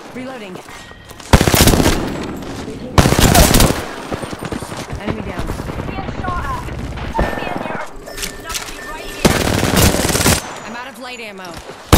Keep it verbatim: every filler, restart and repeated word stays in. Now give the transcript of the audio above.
Reloading. Enemy down. Being shot at. Being near. Nothing right here. I'm out of light ammo.